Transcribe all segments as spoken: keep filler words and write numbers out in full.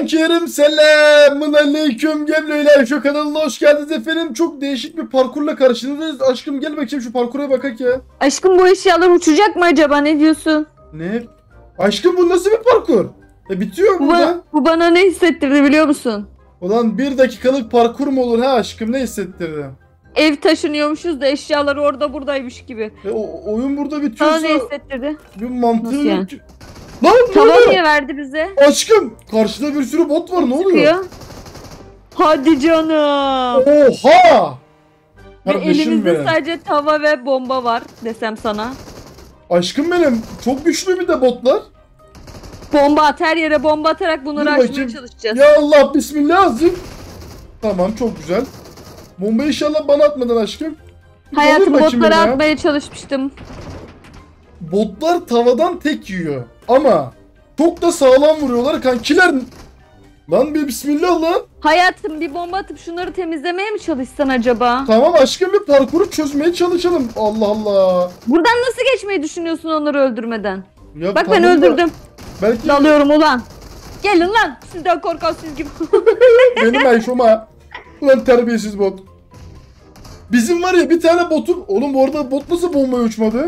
Kankilerim selamun aleyküm. Gemleyle şu kanalına hoş geldiniz efendim. Çok değişik bir parkurla karşınızdayız. Aşkım gel bakayım şu parkura bakak ya. Aşkım bu eşyalar uçacak mı acaba, ne diyorsun? Ne? Aşkım bu nasıl bir parkur? E bitiyor Bu, burada. ba bu bana ne hissettirdi biliyor musun? Ulan bir dakikalık parkur mu olur ha aşkım, ne hissettirdi? Ev taşınıyormuşuz da eşyalar orada buradaymış gibi. E, o, oyun burada Bana bitiyorsa ne hissettirdi? bir mantığı Nasıl yok yani? ki. Lan Tava ne? niye verdi bize? Aşkım karşıda bir sürü bot var, ne oluyor? Sıkıyor. Hadi canım. Oha! Ve Kardeşim elimizde benim. sadece tava ve bomba var desem sana. Aşkım benim çok güçlü bir de botlar. Bomba at, her yere bomba atarak bunları Dur açmaya bakayım. çalışacağız. Ya Allah bismillah azim. Tamam çok güzel. Bombayı inşallah bana atmadan aşkım. Bir Hayatım alayım bakayım botları ben ya. atmaya çalışmıştım. Botlar tavadan tek yiyor. Ama çok da sağlam vuruyorlar kankiler. Lan bir bismillah lan. Hayatım bir bomba atıp şunları temizlemeye mi çalışsan acaba? Tamam aşkım bir parkuru çözmeye çalışalım. Allah Allah. Buradan nasıl geçmeyi düşünüyorsun onları öldürmeden? Ya Bak tamam ben da öldürdüm. Belki Dalıyorum ulan. Gelin lan. Sizden korkan siz gibi. benim Ayşoma. Ulan terbiyesiz bot. Bizim var ya bir tane botum. Oğlum bu arada bot nasıl bombaya uçmadı?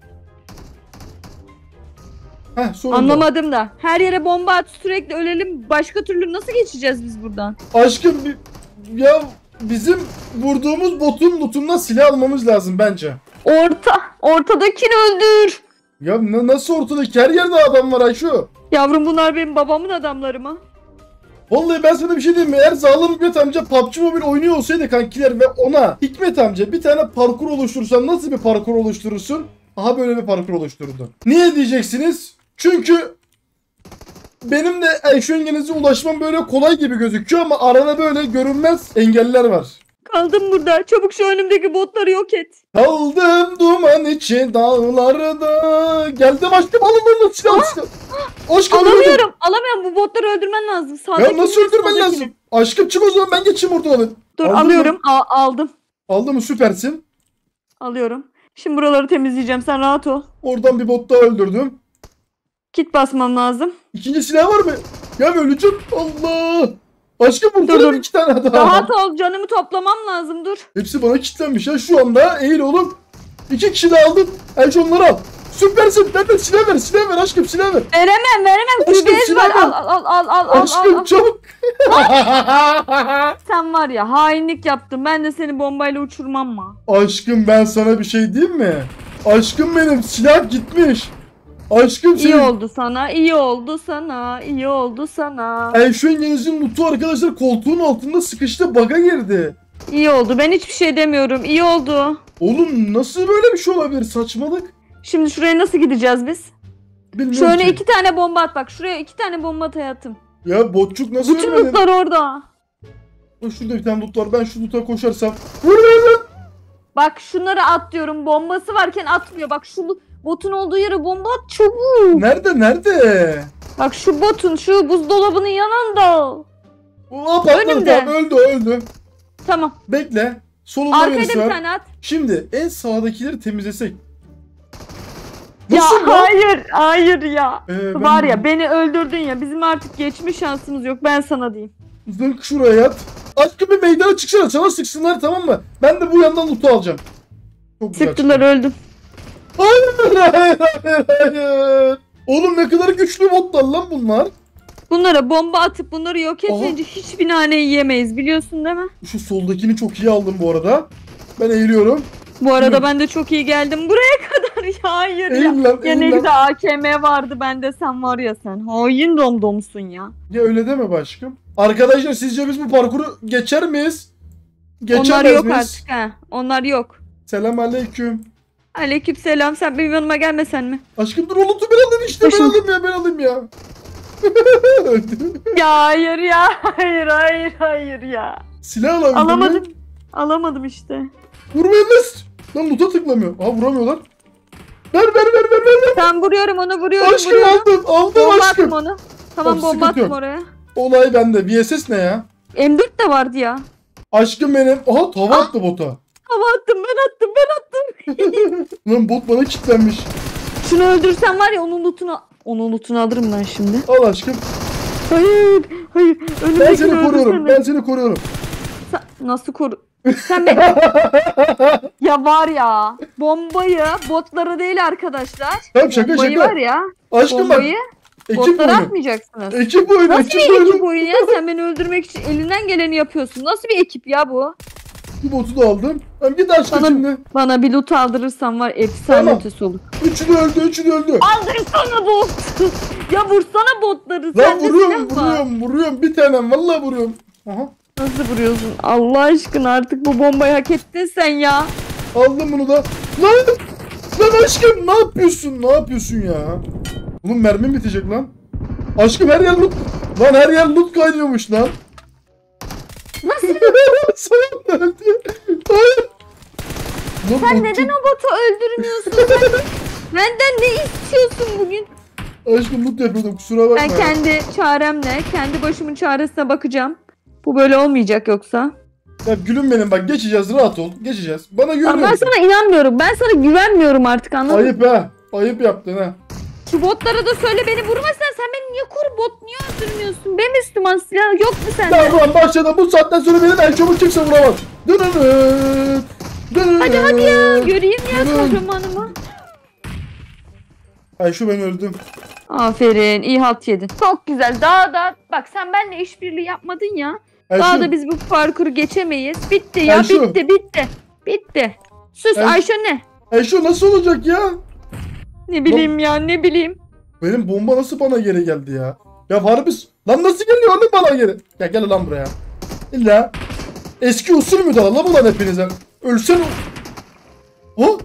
Heh sonunda. Anlamadım da. Her yere bomba at, sürekli ölelim. Başka türlü nasıl geçeceğiz biz buradan? Aşkım bir- ya bizim vurduğumuz botun lootundan silah almamız lazım bence. Orta. Ortadakini öldür. Ya na- nasıl ortadaki her yerde adam var Ayşu. Yavrum bunlar benim babamın adamları mı? Vallahi ben sana bir şey diyeyim mi? Eğer Zalim Hikmet amca P U B G Mobile oynuyor olsaydı kankiler ve ona Hikmet amca bir tane parkur oluşturursan nasıl bir parkur oluşturursun? Aha böyle bir parkur oluştururdu. Niye diyeceksiniz? Çünkü benim de Ayşu yengenize ulaşmam böyle kolay gibi gözüküyor ama arada böyle görünmez engeller var. Kaldım burada. Çabuk şu önümdeki botları yok et. Kaldım duman içi dağlarda. Geldim aşkım, alın alın silah silah. Aşkım öldüm. Alamıyorum. Alamıyorum. Bu botları öldürmen lazım. Sağdaki Ya nasıl öldürmen lazım? Aşkım çık o zaman, ben geçeyim oradan. Dur Aldın alıyorum. mı? A aldım. Aldın mı, süpersin. Alıyorum. Şimdi buraları temizleyeceğim. Sen rahat ol. Oradan bir bot daha öldürdüm. Kit basmam lazım. İkinci silah var mı? Ya öleceğim. Allah. Aşkım Dur, burada dur. iki tane daha. Rahat ol. Canımı toplamam lazım. Dur. Hepsi bana kilitlenmiş ya şu anda. Eğil oğlum. İki kişi de aldın. El onları al. Süpersin. Nerede silah ver. Silah ver aşkım, silah ver. Veremem veremem. Aşkım, Kübez silah var. ver. Al al al al al Aşkım al. al. çabuk. Sen var ya hainlik yaptın. Ben de seni bombayla uçurmam mı? Aşkım ben sana bir şey diyeyim mi? Aşkım benim silah gitmiş. Aşkım İyi senin. oldu sana. İyi oldu sana. İyi oldu sana. Ayşu yengenizin lootu arkadaşlar koltuğun altında sıkıştı, bug'a girdi. İyi oldu. Ben hiçbir şey demiyorum. İyi oldu. Oğlum nasıl böyle bir şey olabilir, saçmalık. Şimdi şuraya nasıl gideceğiz biz? Bilmiyorum Şöyle ki. iki tane bomba at bak. Şuraya iki tane bomba at hayatım. Ya botçuk nasıl Bütün ölmedin? lootlar orada. Bak şurada bir tane loot var, ben şu loot'a koşarsam. Vur lan. Bak şunları at diyorum. Bombası varken atmıyor. Bak şu botun olduğu yere bomba at çabuk. Nerede nerede? Bak şu botun şu buzdolabının yanında. Aa patladı, Önümde. tamam öldü öldü. Tamam. Bekle. Solunda Arkada birisi bir var. tane at. Şimdi en sağdakileri temizlesek. Ya Nasıl lan? hayır hayır ya. Ee, ben Var ya beni öldürdün ya. Bizim artık geçmiş şansımız yok. Ben sana diyeyim. Zınk şuraya yat. Aşkım bir meydana çıksana, sana sıksınlar tamam mı? Ben de bu yandan loot'u alacağım. Çok güzel Sıktılar çıktı. öldüm. Hayır hayır hayır hayır. Oğlum ne kadar güçlü botlar lan bunlar. Bunlara bomba atıp bunları yok etmeyince hiçbir nane yiyemeyiz biliyorsun değil mi? Şu soldakini çok iyi aldım bu arada. Ben eğiliyorum. Bu arada Hı. ben de çok iyi geldim buraya kadar ya hayır ya. Eğil lan, Ya ne eğil lan. güzel A K M vardı bende, sen var ya sen. Hain domdomsun ya. Ya öyle deme başkım. Arkadaşlar sizce biz bu parkuru geçer miyiz? Geçemez Onlar yok miyiz? artık ha. Onlar yok. Selam aleyküm. Aleykümselam, sen benim yanıma gelmesen mi? Aşkım dur unutu ben alayım işte, ben Başım. alayım ya ben alayım ya. Ya hayır ya. Hayır hayır hayır ya. Silah alabildim Alamadım. mi? Alamadım işte. Vurmayın lan. Lan loot'a tıklamıyor. Aha vuramıyorlar. Ver ver ver ver ver. Ben vuruyorum onu vuruyorum. Aşkım vuruyorum. aldım aldım Bomba aşkım. attım onu. Tamam Tamam, bomba sıkıntı attım yok. oraya. Olay bende. V S S ne ya? M dört de vardı ya. Aşkım benim. Aha tava attı bota. Hava attım ben attım ben attım. Lan bot bana kilitlenmiş. Şunu öldürsem var ya onun lootunu onun lootunu alırım ben şimdi. Al aşkım. Hayır. Hayır. Ben Önümdekini seni koruyorum. öldürsene. Ben seni koruyorum. Sen- nasıl koru? Sen beni... Ya var ya. Bombayı botlara değil arkadaşlar. Tamam şaka Bombayı şaka. var ya. Aşkım bak. Bombayı Ekip botlara oyunu. atmayacaksınız. Ekip oyunu. Nasıl Ekip bir oyunu. ekip oyunu ya? Sen beni öldürmek için elinden geleni yapıyorsun. Nasıl bir ekip ya bu? Bu botu da aldım. Tamam git aşkım Bana- şimdi. Bana bir loot aldırırsan var efsane Tamam. ötesi olur. Üçü de öldü. Üçü de öldü. Aldırsana bot. Ya vursana botları. Lan Sende vuruyorum silah var. vuruyorum vuruyorum. Bir tanem vallahi vuruyorum. Aha. Nasıl vuruyorsun? Allah aşkına artık bu bombayı hak ettin sen ya. Aldım bunu da. Lan! Lan aşkım ne yapıyorsun? Ne yapıyorsun ya? Oğlum mermim bitecek lan. Aşkım her yer loot. Lan her yer loot kaynıyormuş lan. Nasıl? Sana öldü. Hayır. Lan Sen botu- neden o botu öldürmüyorsun? Sen benden ne istiyorsun bugün? Aşkım loot yapıyordum kusura bakma. Ben ya. kendi çaremle, kendi başımın çaresine bakacağım. Bu böyle olmayacak yoksa. Ya gülüm benim bak geçeceğiz rahat ol. Geçeceğiz. Bana Ya güveniyor ben musun? sana inanmıyorum. Ben sana güvenmiyorum artık anladın mı? Ayıp ha. Ayıp yaptın ha. Şu botlara da söyle beni vurmasın. Sen beni niye koru bot niye öldürmüyorsun? Be Müslüman silah yok mu sende? Tamam başladı. Bu saatten sonra benim en çabuk kimse vuramaz. Dönün. Dönün. Hadi hadi ya göreyim ya Dönün. kahramanımı. Ay şu ben öldüm. Aferin iyi halt yedin. Çok güzel daha da bak sen benimle işbirliği yapmadın ya. Ay Daha şu. da biz bu parkuru geçemeyiz. Bitti ya Ayşu. bitti bitti. Bitti. Sus Ay- Ayşe ne? Ay şu nasıl olacak ya? Ne bileyim ya ne bileyim. Benim bomba nasıl bana geri geldi ya? Ya harbi lan nasıl geliyor lan bana geri? Ya gel lan buraya. İlla eski usul mü dalalım ulan hepinize? Ölsen o. O?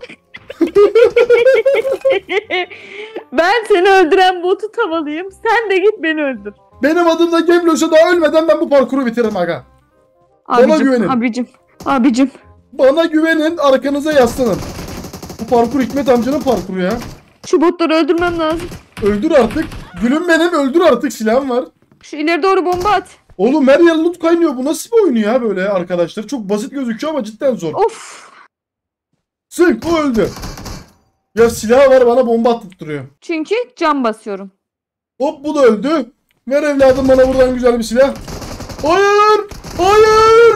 Ben seni öldüren botu tavalıyım. Sen de git beni öldür. Benim adım da Gemlös'e daha ölmeden ben bu parkuru bitiririm aga. Bana güvenin. Abicim. Abicim. Bana güvenin arkanıza yaslanın. Bu parkur Hikmet amcanın parkuru ya. Şu botları öldürmem lazım. Öldür artık. Gülüm benim öldür artık silahım var. Şu ileri doğru bomba at. Oğlum her yer loot kaynıyor. Bu nasıl bir oyun ya böyle arkadaşlar? Çok basit gözüküyor ama cidden zor. Of. Sık o öldü. Ya silah var bana bomba attırtıyor. Çünkü cam basıyorum. Hop bu da öldü. Ver evladım bana buradan güzel bir silah. Hayır! Hayır!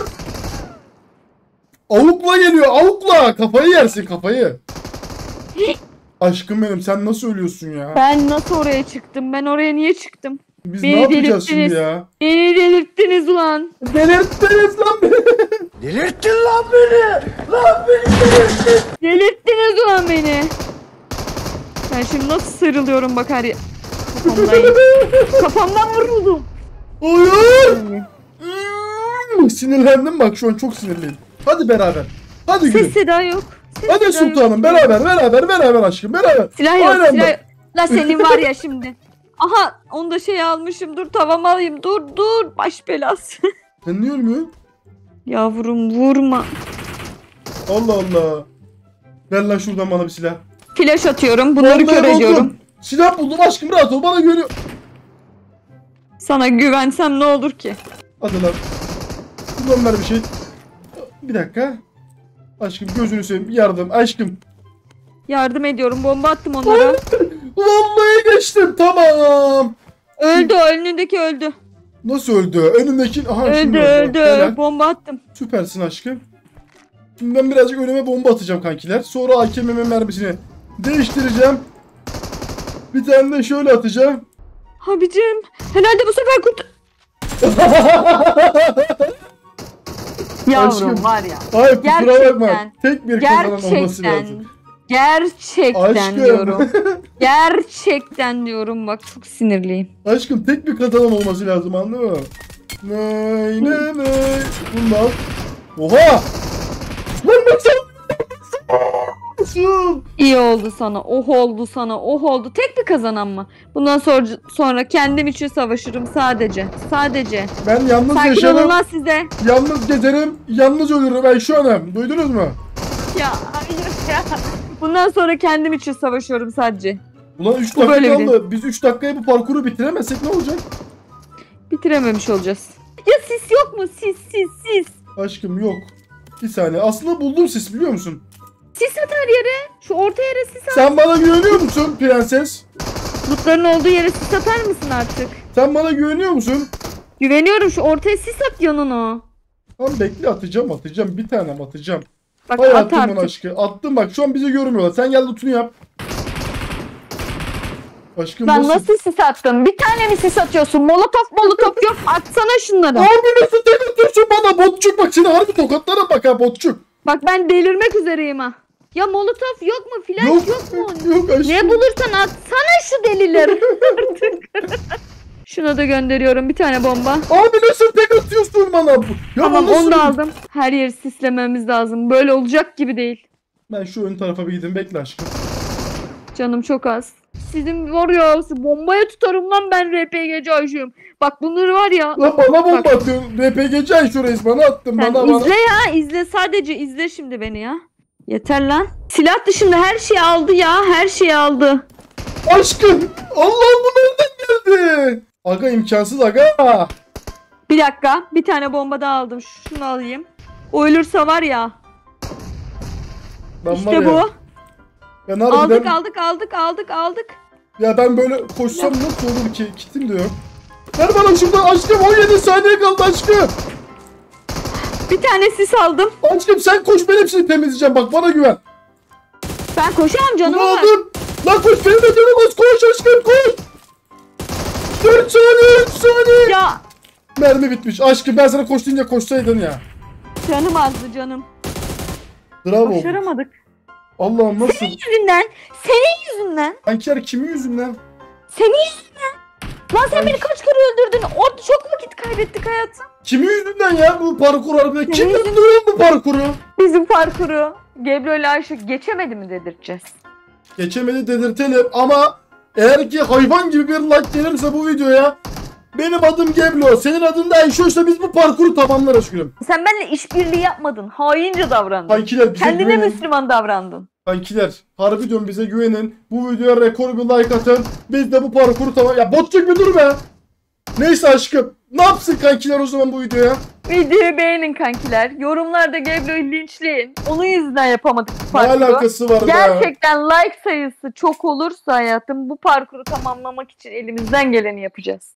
Avukla geliyor avukla. Kafayı yersin kafayı. Aşkım benim sen nasıl ölüyorsun ya? Ben nasıl oraya çıktım? Ben oraya niye çıktım? Biz beni ne yapacağız şimdi delirttiniz. ya? Beni delirttiniz ulan. Delirttiniz lan beni. Delirttin lan beni! Lan beni delirttin! Delirttiniz ulan beni. Ben şimdi nasıl sarılıyorum bak her yer- Kafamdan, kafamdan vuruldum. Hayır! Hmm, sinirlendim bak şu an çok sinirliyim. Hadi beraber. Hadi Ses gülüm. seda yok. Ses Hadi seda sultanım yok. beraber beraber beraber aşkım beraber. Silah yok Aynen silah bak. yok. La senin var ya şimdi. Aha onu da şey almışım dur tavam alayım dur dur baş belası. Sen niye ölmüyorsun? Yavrum vurma. Allah Allah. Ver lan şuradan bana bir silah. Flash atıyorum bunları Vallahi kör buldum. ediyorum. Silah buldum aşkım rahat ol bana güveniyor. Sana güvensem ne olur ki? Hadi lan. Buradan ver bir şey. Bir dakika. Aşkım gözünü seveyim yardım aşkım. Yardım ediyorum bomba attım onlara. Vallahi geçtim tamam. Öldü o önündeki öldü. Nasıl öldü? Önümdeki... Aha, şimdi Öldü öldü Helal. bomba attım. Süpersin aşkım. Şimdi ben birazcık önüme bomba atacağım kankiler. Sonra A K M'nin mermisini değiştireceğim. Bir tane de şöyle atacağım. Abicim herhalde bu sefer kurt... Yavrum Aşkım. var ya. Hayır kusura bakma. Gerçekten. Tek bir kazanan olması Gerçekten. lazım. Gerçekten Aşkım. diyorum. Gerçekten diyorum bak çok sinirliyim. Aşkım tek bir kazanan olması lazım anladın mı? Ney ney ney. Bunu da al. Oha! Lan nasıl? Nasıl? İyi oldu sana, oh oldu sana, oh oldu. Tek bir kazanan mı? Bundan sonra, sonra kendim için savaşırım sadece. Sadece. Ben yalnız Sakin yaşarım. olun lan size. Yalnız gezerim. Yalnız ölürüm ben şu anım. Duydunuz mu? Ya hayır ya. Bundan sonra kendim için savaşıyorum sadece. Ulan üç Bu dakika böyle bir kaldı. Biz üç dakikaya bu parkuru bitiremezsek ne olacak? Bitirememiş olacağız. Ya sis yok mu? Sis, sis, sis. Aşkım yok. Bir saniye. Aslında buldum sis biliyor musun? Sis at her yere. Şu orta yere sis at. Sen bana güveniyor musun prenses? Lootların olduğu yere sis atar mısın artık? Sen bana güveniyor musun? Güveniyorum, şu ortaya sis at yanına. Tamam bekle, atacağım atacağım. Bir tanem atacağım. Bak Hay at attım bunu artık. aşkı. Attım bak, şu an bizi görmüyorlar. Sen gel lootunu yap. Aşkım Ben nasıl? nasıl sis attım? Bir tane mi sis atıyorsun? Molotof molotof yok. Atsana şunları. Abi nasıl tek atıyorsun bana botçuk, bak seni harbi tokatlara bak ha botçuk. Bak ben delirmek üzereyim ha. Ya molotof yok mu? Flash yok, Yok mu? yok aşkım. Ne bulursan atsana şu delileri. Şuna da gönderiyorum bir tane bomba. Abi nasıl tek atıyorsun bana? Ya Tamam bu nasıl- onu da aldım. Her yeri sislememiz lazım. Böyle olacak gibi değil. Ben şu ön tarafa bir gideyim, bekle aşkım. Canım çok az. Sizin var ya, bombaya tutarım lan ben R P G'ci aşığım. Bak bunları var ya. La bana bomba Bak. atıyorsun. R P G'ci ay şu reis bana attın, Sen bana bana. izle ya, izle, sadece izle şimdi beni ya. Yeter lan. Silah dışında her şeyi aldı ya, her şeyi aldı. Aşkım Allah'ım, bu nereden geldi? Aga imkansız aga. Bir dakika, bir tane bomba daha aldım. Şunu alayım. O ölürse var ya. Ben var İşte ya, bu. Ben harbiden, Aldık aldık aldık aldık aldık. ya ben böyle koşsam nasıl olur ki? Kitim de yok. Ver bana şuradan aşkım, on yedi saniye kaldı aşkım. Bir tane sis aldım. Aşkım sen koş, ben hepsini temizleyeceğim, bak bana güven. Ben koşamam canım Bunu var. aldım. Lan koş, benim de canım koş, koş aşkım koş. dört saniye, üç saniye. Ya Mermi bitmiş. Aşkım ben sana koş deyince koşsaydın ya. canım azdı canım. Bravo. Başaramadık. Allah'ım nasıl? Senin yüzünden. Senin yüzünden. Kankiler kimin yüzünden? Senin yüzünden. Lan sen beni kaç kere öldürdün? O çok vakit kaybettik hayatım. Kimin yüzünden ya bu parkur harbiden? Kim Senin yaptı lan bu parkuru? Bizim parkuru Gebru ile Ayşe geçemedi mi dedirteceğiz. Geçemedi dedirtelim ama eğer ki hayvan gibi bir like gelirse bu videoya, benim adım Geblo, senin adın da Ayşe, biz bu parkuru tamamlarız gülüm. Sen benimle işbirliği yapmadın. Haince davrandın. Kankiler bize Kendine güvenin. Müslüman davrandın. Kankiler harbi diyorum, bize güvenin. Bu videoya rekor bir like atın. Biz de bu parkuru tamam... Ya botçuk bir dur be. Neyse aşkım. Ne yapsın kankiler o zaman bu videoya? Videoyu beğenin kankiler. Yorumlarda Gebru'yu linçleyin. Onun yüzünden yapamadık bu Ne parkuru. alakası var be? Gerçekten like sayısı çok olursa hayatım bu parkuru tamamlamak için elimizden geleni yapacağız.